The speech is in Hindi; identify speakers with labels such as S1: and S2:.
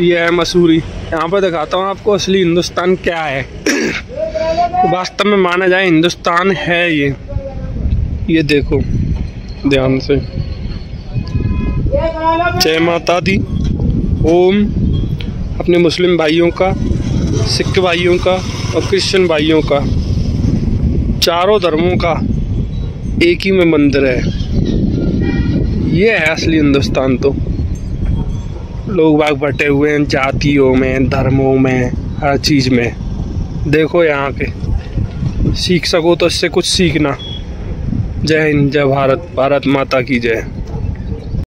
S1: ये है मसूरी। यहाँ पर दिखाता हूँ आपको असली हिंदुस्तान क्या है। वास्तव में माना जाए हिंदुस्तान है ये देखो ध्यान से। जय माता दी। ओम अपने मुस्लिम भाइयों का, सिख भाइयों का और क्रिश्चियन भाइयों का, चारों धर्मों का एक ही में मंदिर है। ये है असली हिंदुस्तान। तो लोग बाग बटे हुए हैं जातियों में, धर्मों में, हर चीज़ में। देखो यहाँ के, सीख सको तो इससे कुछ सीखना। जय हिंद, जय भारत, भारत माता की जय।